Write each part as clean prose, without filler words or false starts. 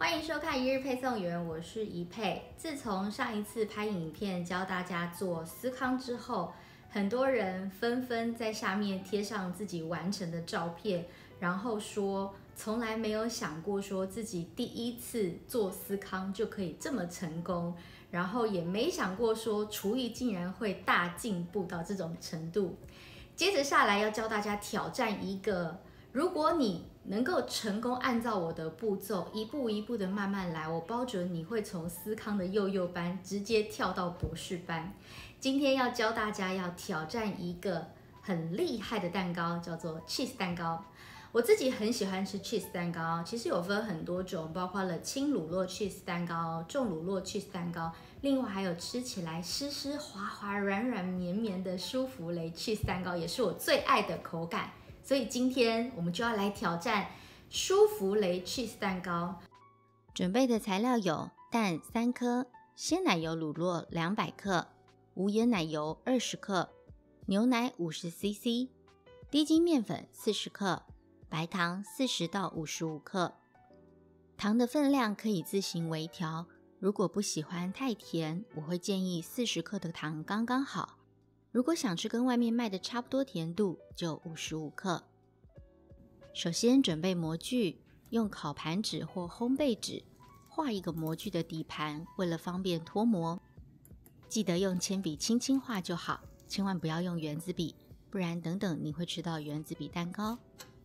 欢迎收看一日配送员，我是怡佩。自从上一次拍影片教大家做司康之后，很多人纷纷在下面贴上自己完成的照片，然后说从来没有想过说自己第一次做司康就可以这么成功，然后也没想过说厨艺竟然会大进步到这种程度。接着下来要教大家挑战一个，如果你能够成功按照我的步骤一步一步的慢慢来，我包准你会从司康的幼幼班直接跳到博士班。今天要教大家要挑战一个很厉害的蛋糕，叫做 cheese 蛋糕。我自己很喜欢吃 cheese 蛋糕，其实有分很多种，包括了轻乳酪 cheese 蛋糕、重乳酪 cheese 蛋糕，另外还有吃起来湿湿滑滑、软软绵绵的舒芙蕾 cheese 蛋糕，也是我最爱的口感。所以今天我们就要来挑战舒芙蕾 cheese 蛋糕。 准备的材料有蛋3颗、鲜奶油乳酪200克、无盐奶油20克、牛奶50 cc、低筋面粉40克、白糖40到55克。糖的分量可以自行微调，如果不喜欢太甜，我会建议40克的糖刚刚好。如果想吃跟外面卖的差不多甜度，就55克。首先准备模具，用烤盘纸或烘焙纸画一个模具的底盘，为了方便脱模。记得用铅笔轻轻画就好，千万不要用圆珠笔，不然等等你会吃到圆珠笔蛋糕。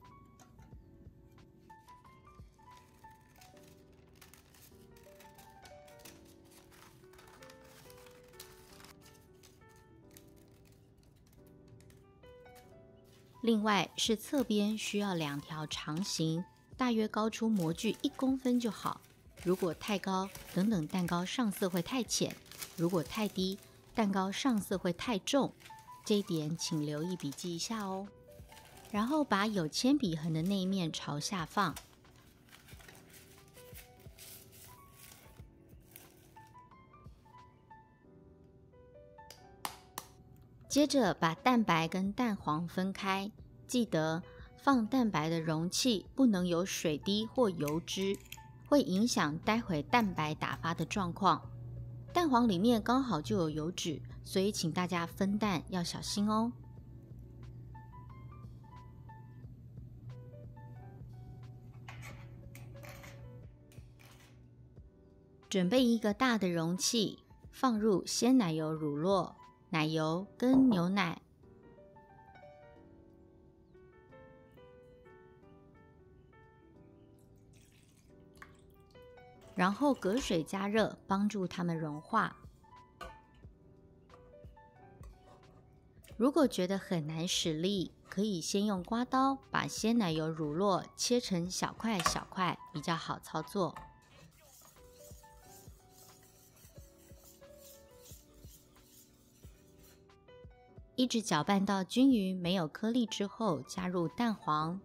另外是侧边需要2条长形，大约高出模具1公分就好。如果太高，等等蛋糕上色会太浅；如果太低，蛋糕上色会太重。这一点请留意笔记一下哦。然后把有铅笔痕的那一面朝下放。接着把蛋白跟蛋黄分开，记得放蛋白的容器不能有水滴或油脂，会影响待会蛋白打发的状况。蛋黄里面刚好就有油脂，所以请大家分蛋要小心哦。准备一个大的容器，放入鲜奶油乳酪、奶油跟牛奶，然后隔水加热，帮助它们融化。如果觉得很难使力，可以先用刮刀把鲜奶油乳酪切成小块小块，比较好操作。一直搅拌到均匀没有颗粒之后，加入蛋黄，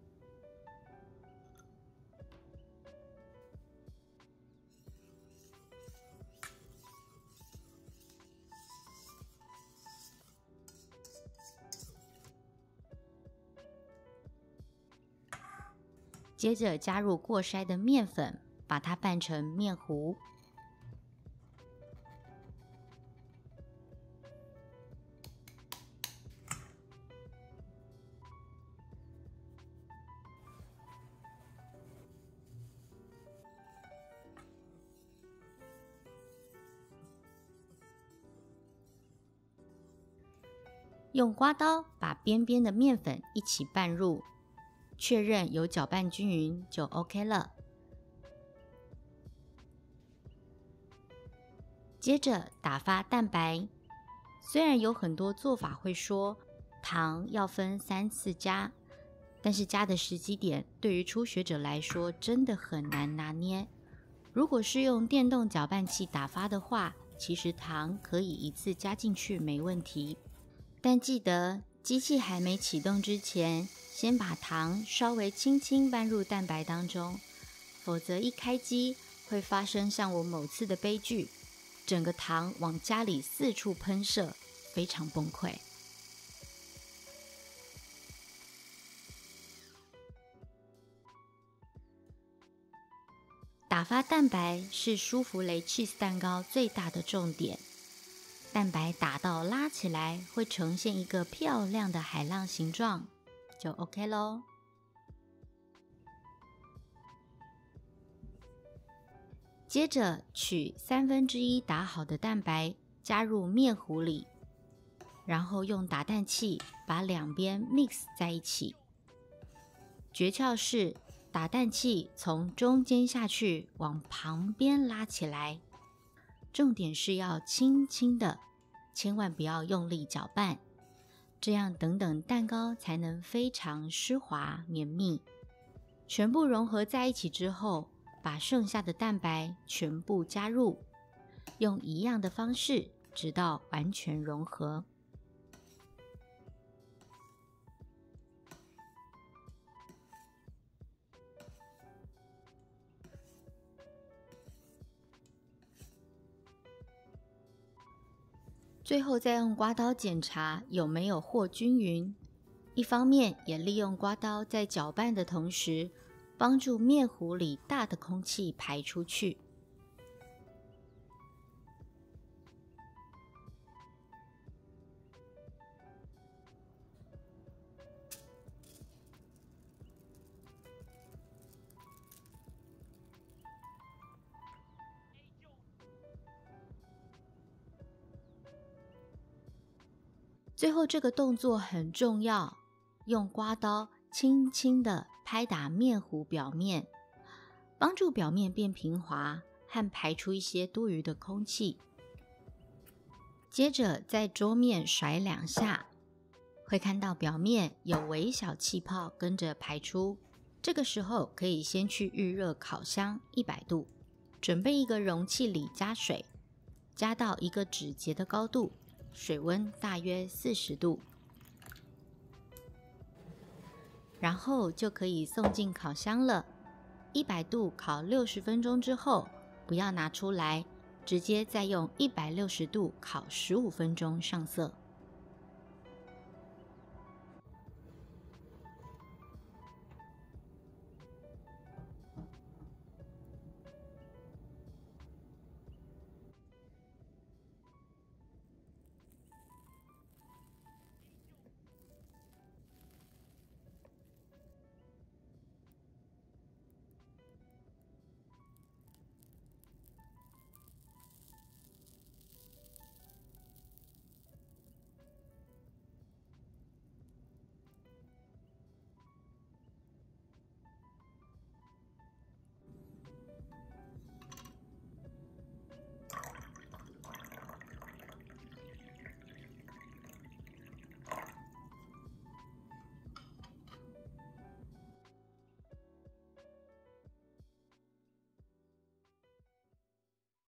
接着加入过筛的面粉，把它拌成面糊。用刮刀把边边的面粉一起拌入，确认有搅拌均匀就 OK 了。接着打发蛋白，虽然有很多做法会说糖要分3次加，但是加的时机点对于初学者来说真的很难拿捏。如果是用电动搅拌器打发的话，其实糖可以一次加进去没问题。但记得机器还没启动之前，先把糖稍微轻轻拌入蛋白当中，否则一开机会发生像我某次的悲剧，整个糖往家里四处喷射，非常崩溃。打打发蛋白是舒芙蕾 cheese 蛋糕最大的重点。蛋白打到拉起来会呈现一个漂亮的海浪形状，就 OK 咯。接着取1/3打好的蛋白加入面糊里，然后用打蛋器把两边 mix 在一起。诀窍是打蛋器从中间下去往旁边拉起来，重点是要轻轻的，千万不要用力搅拌，这样等等蛋糕才能非常湿滑绵密。全部融合在一起之后，把剩下的蛋白全部加入，用一样的方式直到完全融合。最后再用刮刀检查有没有和均匀，一方面也利用刮刀在搅拌的同时，帮助面糊里大的空气排出去。最后这个动作很重要，用刮刀轻轻地拍打面糊表面，帮助表面变平滑和排出一些多余的空气。接着在桌面甩2下，会看到表面有微小气泡跟着排出。这个时候可以先去预热烤箱100度，准备一个容器里加水，加到一个指节的高度，水温大约40度，然后就可以送进烤箱了。100度烤60分钟之后，不要拿出来，直接再用160度烤15分钟上色。